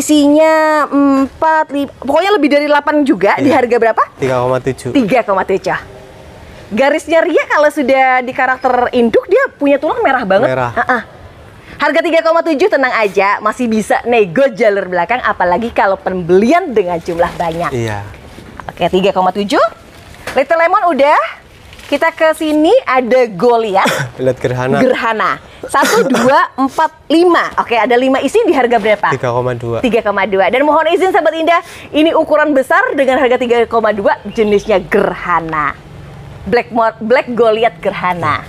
Isinya empat, lima, pokoknya lebih dari delapan juga. Di Iya. harga berapa? tiga koma tujuh. tiga koma tujuh. Garisnya Ria kalau sudah di karakter induk dia punya tulang merah banget. Merah. Uh-uh. Harga tiga koma tujuh tenang aja, masih bisa nego jalur belakang apalagi kalau pembelian dengan jumlah banyak. Iya. Oke, tiga koma tujuh. Little Lemon udah. Kita ke sini ada Goliath. Lihat gerhana. Gerhana. satu, dua, empat, lima. Oke, ada lima isi di harga berapa? tiga koma dua. tiga koma dua. Dan mohon izin sahabat Indah, ini ukuran besar dengan harga tiga koma dua, jenisnya Gerhana. Black Mo- Black Goliath Gerhana.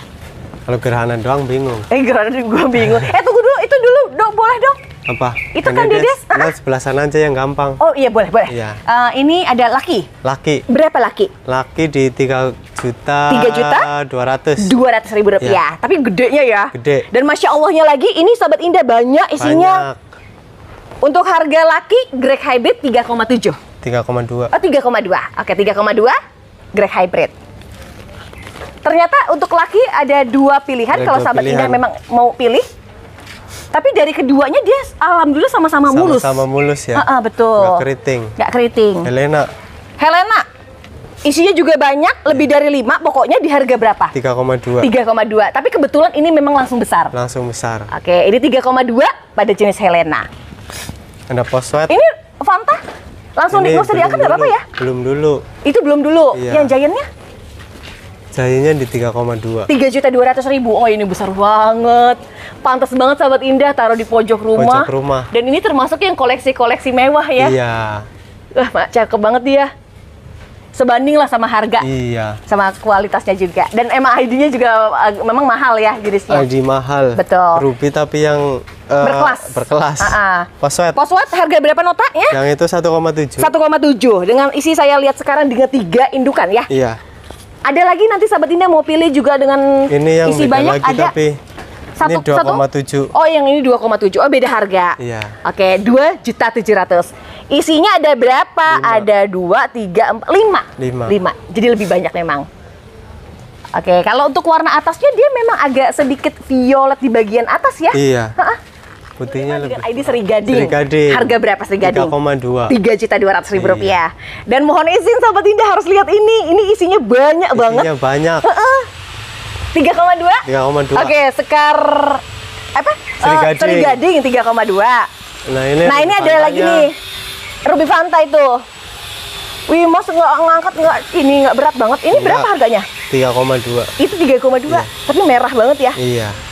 Kalau gerhana doang bingung. Eh, Gerhana gue bingung. Eh, tunggu dulu, itu dulu, dong, boleh dong. Apa? Itu Ini kan dia- Dedes? Nah, sebelah sana aja yang gampang. Oh iya, boleh, boleh. Iya. Eh, ini ada laki. Laki. Berapa laki? Laki di tiga juta tiga juta? dua ratus. dua ratus ribu rupiah. Tapi gedenya ya. Gede. Dan Masya Allahnya lagi, ini sahabat Indah banyak isinya. Banyak. Untuk harga laki, Greg Hybrid tiga koma tujuh. tiga koma dua. Oh, tiga koma dua. Oke, tiga koma dua Greg Hybrid. Ternyata untuk laki ada dua pilihan Ada kalau dua sahabat pilihan. Indah memang mau pilih. Tapi dari keduanya dia alhamdulillah sama-sama mulus. Sama-sama mulus ya. Ah, ah, betul. Nggak keriting. Nggak keriting. Helena Helena, isinya juga banyak, lebih dari lima. Pokoknya di harga berapa? tiga koma dua. tiga koma dua. Tapi kebetulan ini memang langsung besar. Langsung besar. Oke, ini tiga koma dua pada jenis Helena. Ada poswet. Ini Fanta langsung di nggak usah belum diangkat nggak apa-apa dulu. ya? Belum dulu. Itu belum dulu. Iya. Yang Giant-nya Jadinya di tiga koma dua. tiga juta dua ratus ribu. Oh, ini besar banget. Pantas banget sahabat Indah taruh di pojok rumah. Pojok rumah. Dan ini termasuk yang koleksi-koleksi mewah ya. Iya. Wah, Mak, cakep banget dia. Sebanding lah sama harga. Iya. Sama kualitasnya juga. Dan emang I D-nya juga uh, memang mahal ya jenisnya. I D mahal. Betul. Ruby tapi yang uh, Berkelas. Berkelas. Ah, ah. Poswet. Poswet harga berapa notanya? Yang itu satu koma tujuh. satu koma tujuh. Dengan isi saya lihat sekarang dengan tiga indukan ya. Iya. Ada lagi nanti sahabat Indah mau pilih juga dengan Ini yang isi beda banyak lagi ada. tapi Satu, ini dua koma tujuh. Oh, yang ini dua koma tujuh. Oh, beda harga. Iya. Oke, dua juta tujuh ratus. Isinya ada berapa? Lima. Ada dua, tiga, empat, lima. Lima. Lima. Jadi lebih banyak memang. Oke, kalau untuk warna atasnya dia memang agak sedikit violet di bagian atas ya. Iya. Ha-ha. Putihnya Dengan lebih. I D Sri Gading. Sri Gading. Harga berapa Sri Gading? tiga koma dua. tiga juta dua ratus ribu Iya. rupiah. Dan mohon izin sahabat Indah harus lihat ini. Ini isinya banyak banget. Isinya banyak. tiga koma dua? tiga koma dua. Oke, sekar apa? Sri Eh, Gading. Sri Gading tiga koma dua. Nah, ini Nah, ini ada lagi pantainya. nih. Ruby Fanta itu. Wih, Mas nggak ngangkat nggak ini nggak berat banget. Ini Iya. berapa harganya? tiga koma dua. Itu tiga koma dua. Iya. Tapi merah banget ya. Iya.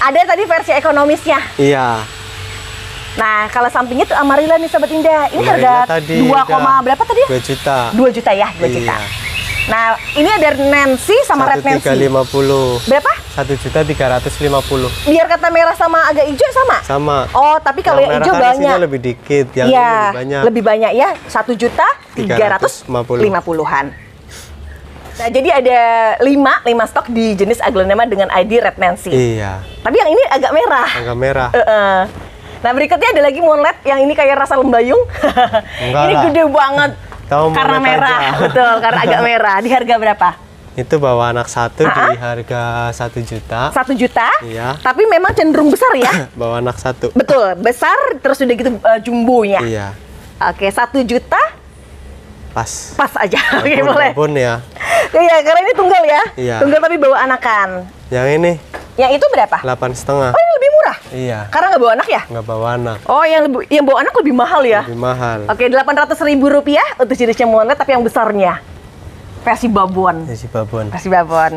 Ada tadi versi ekonomisnya. Iya. Nah, kalau sampingnya tuh Amarilla nih Sobat Indah. Ini Amarilla harga dua, berapa tadi? dua juta. dua juta ya, dua iya. juta. Nah, ini ada Nancy sama Red Nancy. satu tiga lima puluh. Berapa? satu juta tiga ratus lima puluh. Biar kata merah sama agak hijau sama? Sama. Oh, tapi kalau yang, yang hijau kan banyak. lebih dikit, yang ya, ini lebih banyak. Lebih banyak ya, satu juta tiga ratus lima puluhan. Nah, jadi ada lima, lima stok di jenis Aglaonema dengan I D Red Nancy. Iya. Tapi yang ini agak merah. Agak merah. Uh -uh. Nah, berikutnya ada lagi Moonlight yang ini kayak rasa lembayung. Ini lah. Gede banget. Tahu karena merah, aja. Betul, karena agak merah. Di harga berapa? Itu bawa anak satu uh-huh. di harga satu juta. Satu juta? Iya. Tapi memang cenderung besar ya? Bawa anak satu. Betul, besar terus udah gitu uh, jumbonya. Iya. Oke, satu juta. Pas. Pas aja. Oke, okay, boleh. Babon ya. Iya, karena ini tunggal ya. Iya. Tunggal tapi bawa anakan. Yang ini? Yang itu berapa? Delapan setengah. Oh, ini lebih murah. Iya. Karena nggak bawa anak ya? Nggak bawa anak. Oh, yang lebih, yang bawa anak lebih mahal ya? Lebih mahal. Oke, delapan ratus ribu rupiah untuk jenisnya Moonlight tapi yang besarnya. Versi babon. Versi babon. Versi babon.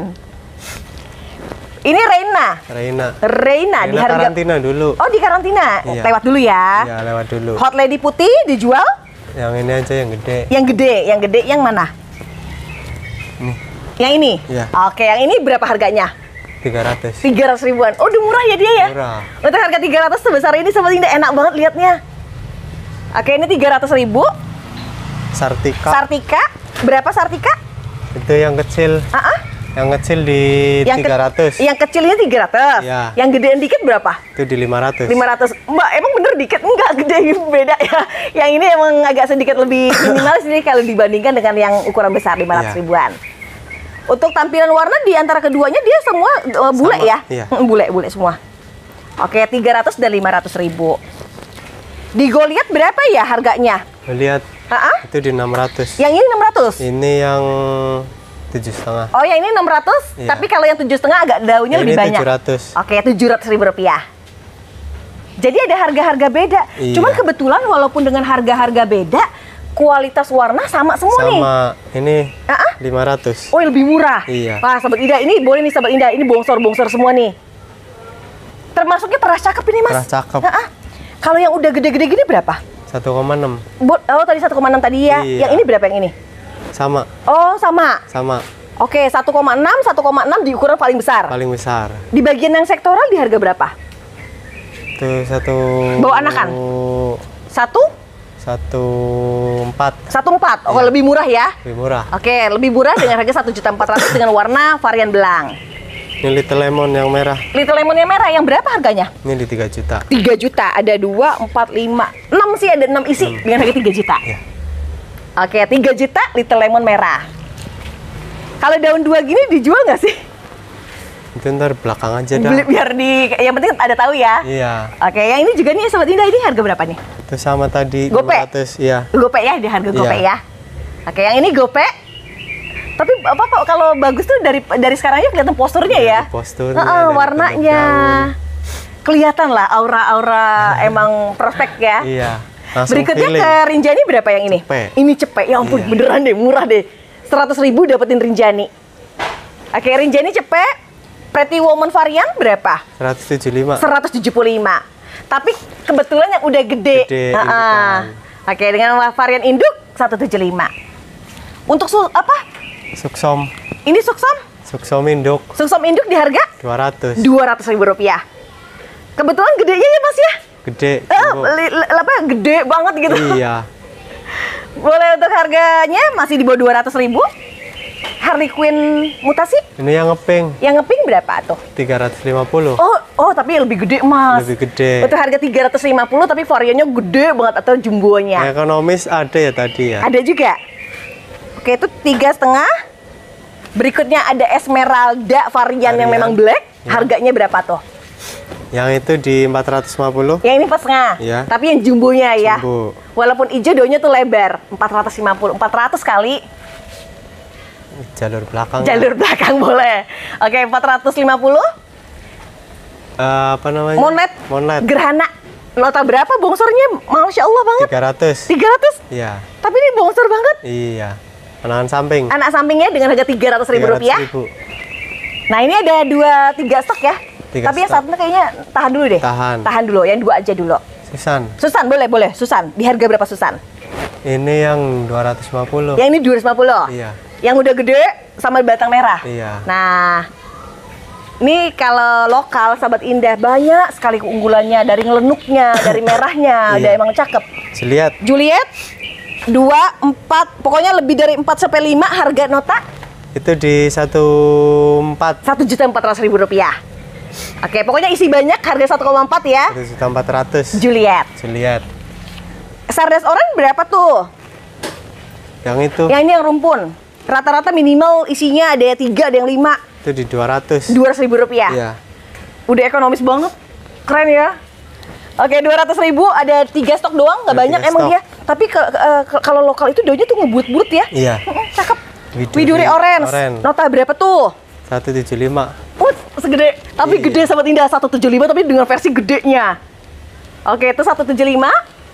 Ini Reina. Reina. Reina di harga karantina dulu. Oh, di karantina. Iya. Lewat dulu ya. Iya, lewat dulu. Hot Lady putih dijual? Yang ini aja yang gede. Yang gede, yang gede yang mana? Ini. Yang ini? Iya. Oke, yang ini berapa harganya? tiga ratus. tiga ratus ribuan. Oh, udah murah ya dia ya? Murah. Untuk harga tiga ratus sebesar ini Sobat Indah enak banget liatnya. Oke, ini tiga ratus ribu. Sartika. Sartika. Berapa Sartika? Itu yang kecil. Uh-uh. Yang kecil di yang tiga ratus. Ke, yang kecilnya tiga ratus. Iya. Yang gedean dikit berapa? Itu di lima ratus. lima ratus. Mbak, emang bener dikit? Enggak, gede beda ya. Yang ini emang agak sedikit lebih minimalis nih kalau dibandingkan dengan yang ukuran besar lima ratus iya. ribuan. Untuk tampilan warna di antara keduanya dia semua uh, bule Sama, ya? Iya. Bule, bule semua. Oke, tiga ratus dan lima ratus ribu. Di Goliath berapa ya harganya? Goliath uh-uh. itu di enam ratus. Yang ini enam ratus? Ini yang tujuh setengah. Oh, yang ini enam ratus, iya. tapi kalau yang tujuh setengah agak daunnya yang lebih ini banyak. tujuh ratus. Oke, tujuh ratus ribu rupiah. Jadi ada harga-harga beda. Iya. Cuman kebetulan walaupun dengan harga-harga beda, kualitas warna sama semua sama nih. Sama ini uh-uh. lima ratus. Oh, lebih murah. Iya. Wah, Sobat Indah, ini boleh nih Sobat Indah, ini bongsor-bongsor semua nih. Termasuknya peras cakep ini, Mas. Peras cakep. Uh-uh. Kalau yang udah gede-gede gini berapa? satu koma enam. Oh, tadi satu koma enam tadi ya. Iya. Yang ini berapa yang ini? Sama. Oh, sama. Sama. Oke, satu koma enam, satu koma enam di ukuran paling besar. Paling besar. Di bagian yang sektoral di harga berapa? Itu satu. Bawa anakan? Satu? Satu empat. Satu empat. Oh, iya. Lebih murah ya? Lebih murah. Oke, lebih murah dengan harga satu juta empat ratus dengan warna varian belang. Ini Little Lemon yang merah. Little Lemon yang merah yang berapa harganya? Ini di tiga juta. tiga juta. Ada dua, empat, lima, enam sih, ada enam isi enam. Dengan harga tiga juta. Iya. Oke, tiga juta Little Lemon merah. Kalau daun dua gini dijual nggak sih? Itu ntar belakang aja dah. Biar di, yang penting ada tahu ya. Iya. Oke, yang ini juga nih Sobat Indah, ini harga berapa nih? Itu sama tadi. Gope? lima ratus, iya. Gope ya, di harga gope iya. ya. Oke, yang ini gope. Tapi apa kok kalau bagus tuh dari dari sekarang aja kelihatan posturnya ya? Posturnya, uh, warnanya. Kelihatan lah aura-aura emang prospek ya. Iya. Berikutnya feeling. Ke Rinjani berapa yang ini? Cepet. Ini cepet, ya ampun iya. Beneran deh, murah deh. seratus ribu dapetin Rinjani. Oke, Rinjani cepet. Pretty Woman varian berapa? seratus tujuh puluh lima. seratus tujuh puluh lima. Tapi kebetulan yang udah gede. Gede uh -uh. Oke, dengan varian induk seratus tujuh puluh lima. Untuk su apa? Suksom. Ini suksom? Suksom induk. Suksom induk di harga? dua ratus. dua ratus ribu rupiah. Kebetulan gedenya ya Mas ya? Gede. Uh, apa gede banget gitu. Iya. Boleh untuk harganya masih di bawah dua ratus ribu. Harley Quinn mutasi? Ini yang ngeping. Yang ngeping berapa tuh? tiga ratus lima puluh. Oh, oh tapi lebih gede Mas. Lebih gede. Untuk harga tiga ratus lima puluh tapi variannya gede banget atau jumbonya. Ekonomis ada ya tadi ya? Ada juga. Oke, itu tiga setengah. Berikutnya ada Esmeralda varian, varian yang memang black. Ya. Harganya berapa tuh? Yang itu di empat ratus lima puluh. Yang ini empat setengah. Ya. Tapi yang jumbonya ya. Jumbo. Walaupun hijau daunnya tuh lebar. empat ratus lima puluh. empat ratus kali. Jalur belakang. Jalur ya. Belakang boleh. Oke, empat ratus lima puluh. Uh, apa namanya? Moonlight. Moonlight. Gerhana. Nota berapa bongsornya? Masya Allah banget. tiga ratus. tiga ratus? Iya. Tapi ini bongsor banget. Iya. Anak samping. Anak sampingnya dengan harga tiga ratus ribu rupiah. Nah, ini ada dua tiga stok ya. Tiga Tapi yang stok. satu kayaknya tahan dulu deh. Tahan. Tahan dulu, yang dua aja dulu. Susan. Susan, boleh, boleh. Susan, di harga berapa Susan? Ini yang dua ratus lima puluh. Yang ini dua ratus lima puluh? Iya. Yang udah gede sama batang merah? Iya. Nah, ini kalau lokal, Sahabat Indah, banyak sekali keunggulannya. Dari ngelenuknya, dari merahnya, Iya. udah emang cakep. Juliet. Juliet, dua, empat, pokoknya lebih dari empat sampai lima harga nota? Itu di satu empat. satu juta empat ratus ribu rupiah. Oke, pokoknya isi banyak, harga satu koma empat ya. satu juta empat ratus. Juliet. Juliet. Sardes Orange berapa tuh? Yang itu. Yang ini yang rumpun. Rata-rata minimal isinya ada yang tiga, ada yang lima. Itu di dua ratus. dua ratus ribu rupiah. Iya. Udah ekonomis banget. Keren ya. Oke, dua ratus ribu ada tiga stok doang, nggak Ada banyak tiga emang stok. dia. Tapi ke- ke- ke- kalau lokal itu daunnya tuh ngebut-but ya. Iya. Cakep. Widuri Widuri Orange. Orange. Nota berapa tuh? seratus tujuh puluh lima. Oh, segede. Tapi Iya. gede Sahabat Indah, seratus tujuh puluh lima tapi dengan versi gedenya. Oke, itu seratus tujuh puluh lima.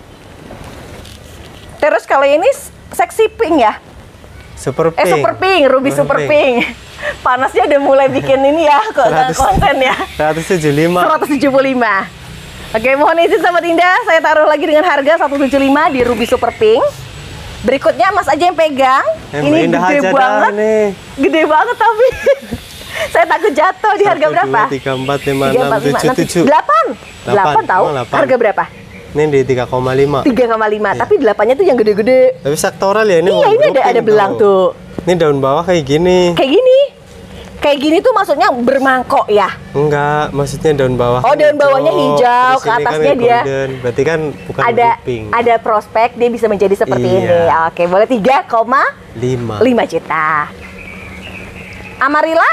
Terus kalau ini Sexy Pink ya? Super Eh, pink. Super Pink, Ruby Super Pink. Panasnya udah mulai bikin ini ya, kok seratus. konten ya. seratus tujuh puluh lima. seratus tujuh puluh lima. Oke, mohon izin Sahabat Indah, saya taruh lagi dengan harga seratus tujuh puluh lima di Ruby Super Pink. Berikutnya Mas aja yang pegang. Yang ini indah gede aja dah banget. ini. Gede banget tapi. Saya takut jatuh di harga berapa? dua, tiga, empat, lima, tiga, enam, empat, lima, tujuh, enam, tujuh. delapan. Delapan. delapan tahu? Oh, delapan. Harga berapa? Ini di tiga koma lima. tiga koma lima. Iya. Tapi delapannya tuh yang gede-gede. Tapi sektoral ya ini. Iya, mau ini ada grouping ada belang tuh. Ini daun bawah kayak gini. Kayak gini. Kayak gini tuh maksudnya bermangkok ya. Enggak, maksudnya daun bawah. Oh, daun bawahnya hijau, Terus ke ini kan atasnya yang dia golden. Berarti kan bukan ada grouping. ada prospek dia bisa menjadi seperti Iya. ini. Oke, boleh tiga koma lima. lima juta. Amarilla?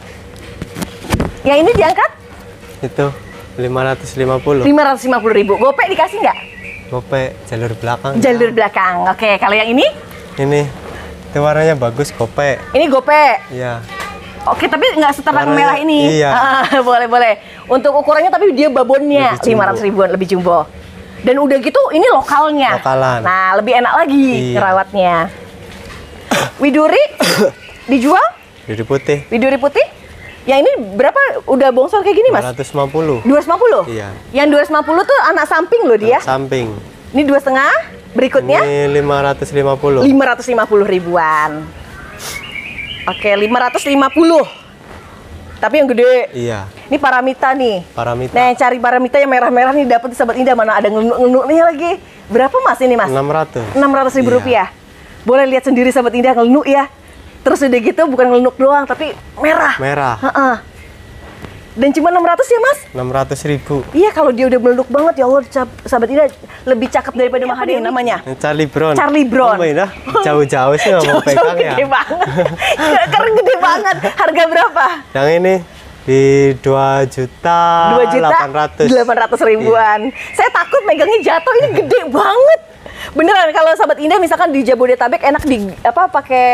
Yang ini diangkat Itu lima ratus lima puluh. lima ratus lima puluh ribu. Gopek dikasih nggak? Gope jalur belakang. Jalur belakang. Oke, kalau yang ini? Ini itu warnanya bagus gope. Ini gopek. Iya. Oke, tapi nggak seterang Warnanya- merah ini. iya. Ah, boleh, boleh. Untuk ukurannya tapi dia babonnya Lebih jumbo. lima ratus ribuan, lebih jumbo. Dan udah gitu ini lokalnya. Lokalan. Nah, lebih enak lagi Iya. rawatnya. Widuri dijual? Biru putih. Widuri putih? Yang ini berapa? Udah bongsor kayak gini, Mas? dua ratus lima puluh. dua ratus lima puluh? Iya. Yang dua ratus lima puluh tuh anak samping loh dia. Samping. Ini dua setengah. Berikutnya Ini lima ratus lima puluh. lima ratus lima puluh ribuan. Oke, lima ratus lima puluh. Tapi yang gede. Iya. Ini paramita nih. Paramita. Nah, yang cari paramita yang merah-merah nih dapat di Sahabat Indah, mana ada ngelunuk-ngelunuknya lagi. Berapa Mas ini, Mas? enam ratus. enam ratus ribu Iya. rupiah. Boleh lihat sendiri Sahabat Indah ngelunuk ya. Terus udah gitu bukan ngelunuk doang tapi merah. Merah. Heeh. Dan cuma enam ratus ya, Mas? enam ratus ribu. Iya, kalau dia udah meleluk banget ya Allah, Sah- Sahabat Indah lebih cakep daripada Mahadi namanya. Ini Charlie Brown. Charlie Brown. Oh, Mbak, jauh-jauh sih nggak mau Jauh-jauh pegang ya. gede banget. Karena gede banget. Harga berapa? Yang ini di dua juta dua juta delapan ratus. delapan ratus ribuan. Saya takut megangnya jatuh, ini gede banget. Beneran kalau Sahabat Indah misalkan di Jabodetabek enak di apa pakai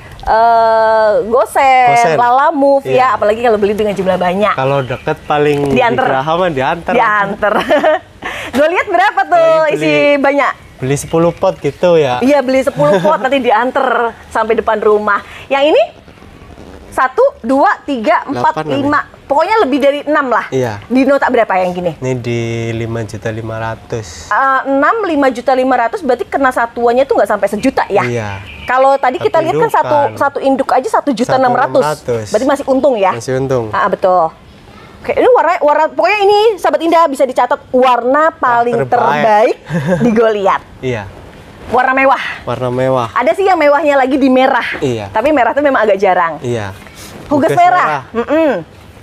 eh, gosen, Gosen. Lala Move Iya. ya, apalagi kalau beli dengan jumlah banyak. Kalau deket paling Diantar. di Graha mah diantar. Diantar. Gue lihat berapa tuh Lagi beli- isi banyak. Beli sepuluh pot gitu ya. Iya, beli sepuluh pot nanti diantar sampai depan rumah. Yang ini satu, dua, tiga, empat, Delapan lima. Pokoknya lebih dari enam lah. Iya. Di nota berapa yang gini? Ini di lima juta lima ratus. Uh, enam, lima juta lima ratus berarti kena satuannya tuh nggak sampai sejuta ya? Iya. Kalau tadi kita Satu lihat kan satu indukan. satu induk aja satu juta enam ratus. Berarti masih untung ya? Masih untung. Ah, betul. Oke, ini warna warna pokoknya ini Sahabat Indah bisa dicatat warna paling terbaik, terbaik. di Goliath. Iya. Warna mewah. Warna mewah. Ada sih yang mewahnya lagi di merah. Iya. Tapi merah tuh memang agak jarang. Iya. Huges Huges merah. Mm-mm.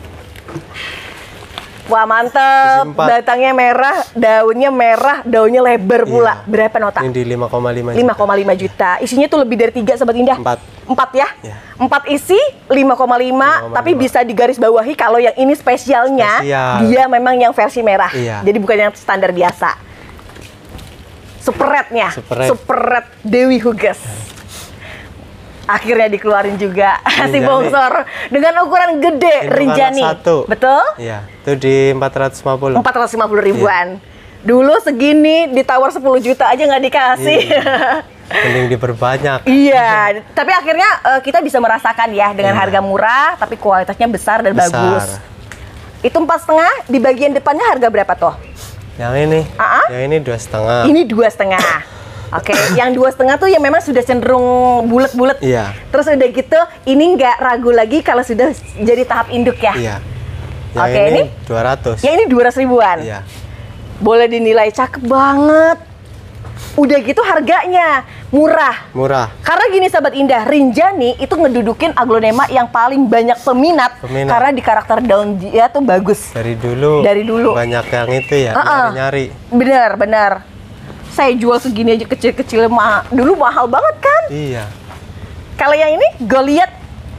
Wah, mantep. Kesimpat. Batangnya merah, daunnya merah, daunnya lebar pula. Iya. Berapa nota? Ini di lima koma lima lima juta. koma lima juta. Isinya tuh lebih dari tiga Sahabat Indah. Empat. Empat ya? Iya. Empat isi lima koma lima, tapi bisa digaris bawahi kalau yang ini spesialnya Spesial. dia memang yang versi merah. Iya. Jadi bukan yang standar biasa. Super Red-nya. Super Red. Super Red Dewi Huges. Akhirnya dikeluarin juga si Rinjani. bongsor dengan ukuran gede. Indukan Rinjani. satu. Betul? Iya. Itu di empat ratus lima puluh. empat ratus lima puluh ribuan. Dulu segini ditawar sepuluh juta aja nggak dikasih. Mending diperbanyak. Iya, tapi akhirnya eh, kita bisa merasakan ya dengan Iya. harga murah tapi kualitasnya besar dan Besar. bagus. Itu empat setengah. Di bagian depannya harga berapa tuh? Yang ini, uh-uh. yang ini dua setengah. Ini dua setengah. Oke, okay. Yang dua setengah tuh yang memang sudah cenderung bulat-bulat. Iya. Terus udah gitu, ini nggak ragu lagi kalau sudah jadi tahap induk ya. Iya. Yang Oke, ini, ini dua ratus. Yang ini dua ratus ribuan. Iya. Boleh dinilai cakep banget. Udah gitu harganya murah. Murah. Karena gini sahabat Indah, Rinjani itu ngedudukin aglonema yang paling banyak peminat, peminat. Karena di karakter daun dia tuh bagus. Dari dulu. Dari dulu. Banyak yang itu ya, uh-uh. nyari-nyari. Bener, bener. Saya jual segini aja kecil-kecil ma- dulu mahal banget kan? Iya. Kalau yang ini Goliath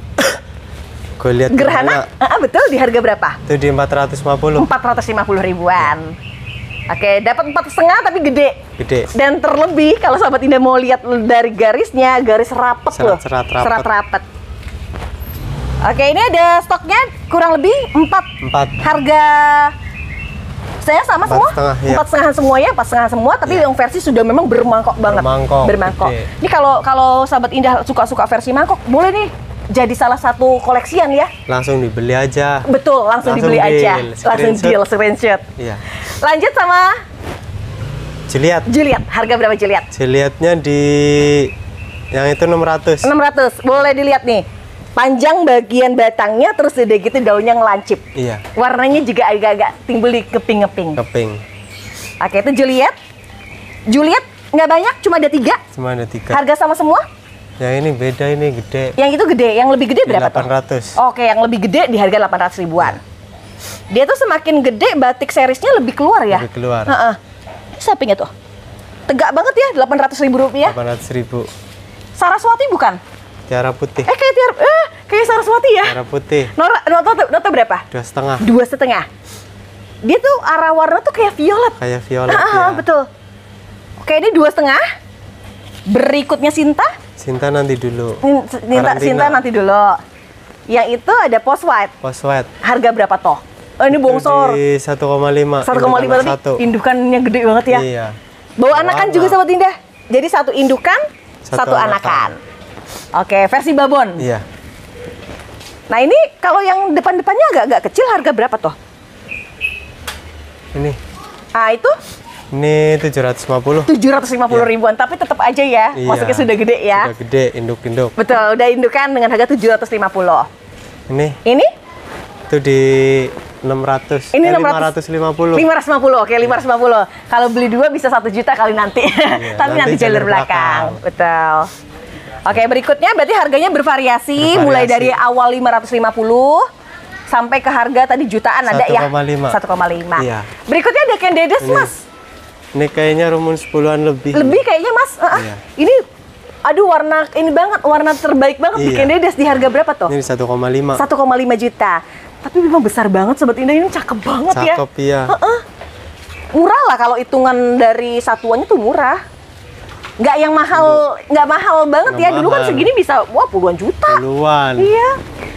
Goliath Gerhana, uh, betul, di harga berapa? Itu di empat ratus lima puluh. empat ratus lima puluh ribuan. Oke, dapat empat setengah tapi gede. Gede. Dan terlebih kalau sahabat Indah mau lihat dari garisnya, garis rapet loh. Serat rapet. Serat rapet. Oke, ini ada stoknya kurang lebih empat. Empat. Harga saya sama empat semua. Setengah, ya. Empat setengah semuanya, empat setengah semua. Tapi ya. Yang versi sudah memang bermangkok banget. Bermangkok. Bermangkok. Gede. Ini kalau kalau sahabat Indah suka-suka versi mangkok, boleh nih. Jadi salah satu koleksian ya. Langsung dibeli aja. Betul, langsung, langsung dibeli deal, aja. Langsung deal, screenshot. Iya. Lanjut sama Juliet. Juliet, harga berapa Juliet? Julietnya di yang itu enam ratus. enam ratus. Boleh dilihat nih. Panjang bagian batangnya terus udah gitu daunnya ngelancip. Iya. Warnanya juga agak-agak timbul di keping-keping. Keping. Oke, itu Juliet. Juliet nggak banyak, cuma ada tiga. Cuma ada tiga. Harga sama semua? Yang ini beda, ini gede. Yang itu gede, yang lebih gede berapa delapan ratus. Tuh? Oke, yang lebih gede di harga delapan ratus ribuan. Dia tuh semakin gede batik seriesnya lebih keluar ya? Lebih keluar. Uh-uh. Sampingnya tuh. Tegak banget ya, delapan ratus ribu rupiah. delapan ratus ribu. Saraswati bukan? Tiara putih. Eh kayak tiara, eh kayak Saraswati ya? Tiara putih. Nora, nota, nota berapa? Dua setengah. Dua setengah. Dia tuh arah warna tuh kayak violet. Kayak violet uh-uh, ya. Betul. Oke, ini dua setengah. Berikutnya Sinta. Sinta nanti dulu. Sinta, Sinta nanti dulu. Yang itu ada Post White. Post White. Harga berapa toh? Oh, ini bongsor. Di satu koma lima. satu koma lima tapi indukannya gede banget ya. Iya. Bawa anakan juga sahabat Indah. Jadi satu indukan, satu, satu anakan. anakan. Oke, versi babon. Iya. Nah, ini kalau yang depan-depannya agak-agak kecil harga berapa toh? Ini. Ah, itu? Ini tujuh ratus lima puluh. tujuh ratus lima puluh ribuan, tapi tetap aja ya. Iya. Masuknya sudah gede ya. Sudah gede, induk-induk. Betul, udah indukan dengan harga tujuh ratus lima puluh. Ini? Ini? Itu di enam ratus. Ini eh, lima ratus lima puluh. lima ratus lima puluh. Oke, lima ratus lima puluh. Kalau beli dua bisa satu juta kali nanti. Iya, tapi nanti, nanti jalur belakang. belakang. Betul. Oke, berikutnya berarti harganya bervariasi, bervariasi. Mulai dari awal lima ratus lima puluh sampai ke harga tadi jutaan ada ya. satu koma lima. Iya. Berikutnya ada Kendedes, Mas. Ini kayaknya rumun sepuluhan lebih. Lebih kayaknya, Mas. Uh, iya. Ini aduh warna ini banget, warna terbaik banget. Iya. Di Kendedes di harga berapa tuh? Ini satu koma lima. satu koma lima juta. Tapi memang besar banget Sobat Indah, ini cakep banget cakep, ya. Cakep iya. Uh -uh. Murah lah kalau hitungan dari satuannya tuh murah. Nggak yang mahal, nggak mahal banget nggak ya. Mahal. Dulu kan segini bisa wah puluhan juta. Puluhan. Iya.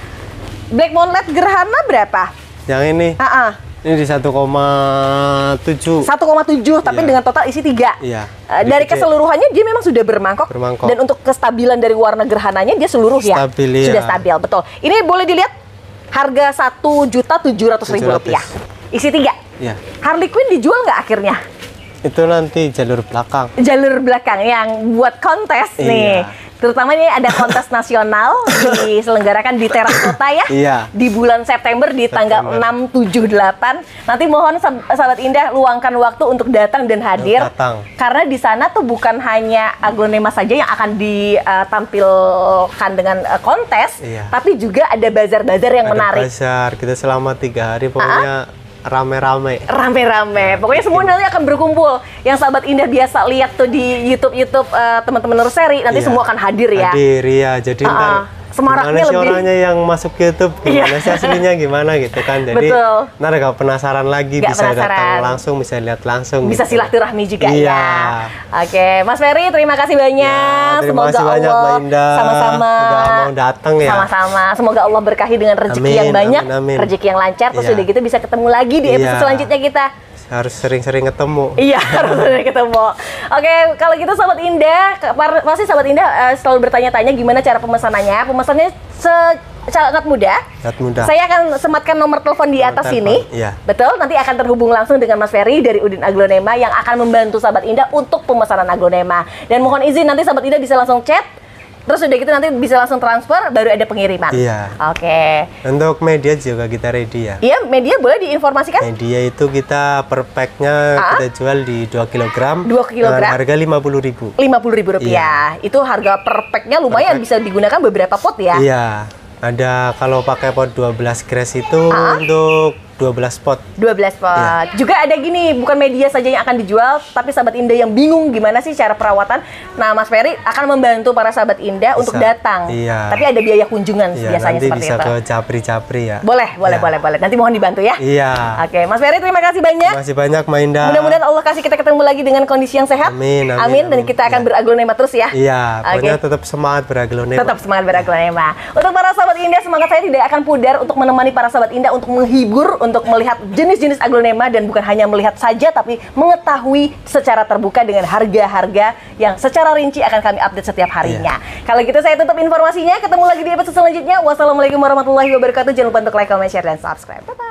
Black Moonlight Gerhana berapa? Yang ini. Uh -uh. Ini di satu koma tujuh. satu koma tujuh tapi iya. Dengan total isi tiga. Iya. Uh, dari gede. Keseluruhannya dia memang sudah bermangkok. bermangkok. Dan untuk kestabilan dari warna gerhananya dia seluruh stabil, ya. Iya. Sudah stabil, betul. Ini boleh dilihat harga satu juta tujuh ratus ribu rupiah. Isi tiga. Iya. Harley Quinn dijual nggak akhirnya? Itu nanti jalur belakang. Jalur belakang yang buat kontes iya. nih. Terutama ini ada kontes nasional diselenggarakan di teras kota ya. Iya. Di bulan September di tanggal September. enam, tujuh, delapan. Nanti mohon sahabat Indah luangkan waktu untuk datang dan hadir. Datang. Karena di sana tuh bukan hanya aglonema saja yang akan ditampilkan dengan kontes, iya. Tapi juga ada bazar-bazar yang ada menarik. Bazar. Kita selama tiga hari pokoknya rame-rame. Rame-rame. Pokoknya semua nanti akan berkumpul. Yang sahabat Indah biasa lihat tuh di YouTube-YouTube uh, teman-teman Nurseri, nanti iya. Semua akan hadir ya. Hadir ya. Jadi uh -uh. ntar semaraknya gimana sih lebih orangnya yang masuk YouTube, gimana sih aslinya gimana gitu kan. Jadi betul. Ntar gak penasaran lagi, gak bisa penasaran. Datang langsung, bisa lihat langsung. Bisa gitu. Silaturahmi juga iya. Ya. Oke, Mas Ferry terima kasih banyak. Ya, terima semoga kasih banyak Allah Mbak Indah. Sama-sama mau datang ya. Sama-sama. Semoga Allah berkahi dengan rezeki amin, yang banyak, amin, amin. rezeki yang lancar. Terus ya. Udah gitu bisa ketemu lagi di episode ya. Selanjutnya kita. Harus sering-sering ketemu. Iya, harus sering ketemu. Oke, kalau gitu Sobat Indah, pasti Sobat Indah uh, selalu bertanya-tanya gimana cara pemesanannya. Pemesannya sangat mudah. Sangat mudah. Saya akan sematkan nomor telepon di atas telepon, sini. iya. Betul, nanti akan terhubung langsung dengan Mas Ferry dari Udin Aglonema yang akan membantu sahabat Indah untuk pemesanan aglonema. Dan mohon izin nanti sahabat Indah bisa langsung chat. Terus udah gitu nanti bisa langsung transfer, baru ada pengiriman. Iya. Oke. Untuk media juga kita ready ya. Iya, media boleh diinformasikan? Media itu kita per packnya Ah? kita jual di dua kilogram. dua kilogram. Dengan harga lima puluh ribu. lima puluh ribu rupiah. Iya. Itu harga per packnya lumayan, Per pack. bisa digunakan beberapa pot ya. Iya. Ada kalau pakai pot dua belas grass itu Ah? untuk dua belas pot. dua belas pot. Iya. Juga ada gini, bukan media saja yang akan dijual, tapi sahabat Indah yang bingung gimana sih cara perawatan. Nah, Mas Ferry akan membantu para sahabat Indah Bisa. untuk datang. Iya. Tapi ada biaya kunjungan Iya, biasanya nanti seperti bisa itu. ke capri-capri ya. Boleh, boleh, Iya. boleh, boleh. Nanti mohon dibantu ya. Iya. Oke, Mas Ferry terima kasih banyak. Terima kasih banyak Mainda. Mudah-mudahan Allah kasih kita ketemu lagi dengan kondisi yang sehat. Amin, amin, Dan amin. kita akan Iya. beraglonema terus ya. Iya, pokoknya Oke. tetap semangat beraglonema. Tetap semangat beraglonema. Untuk para sahabat Indah, semangat saya tidak akan pudar untuk menemani para sahabat Indah untuk menghibur, untuk melihat jenis-jenis aglonema dan bukan hanya melihat saja tapi mengetahui secara terbuka dengan harga-harga yang secara rinci akan kami update setiap harinya. Kalau gitu saya tutup informasinya, ketemu lagi di episode selanjutnya. Wassalamualaikum warahmatullahi wabarakatuh. Jangan lupa untuk like, comment, share, dan subscribe. Bye-bye.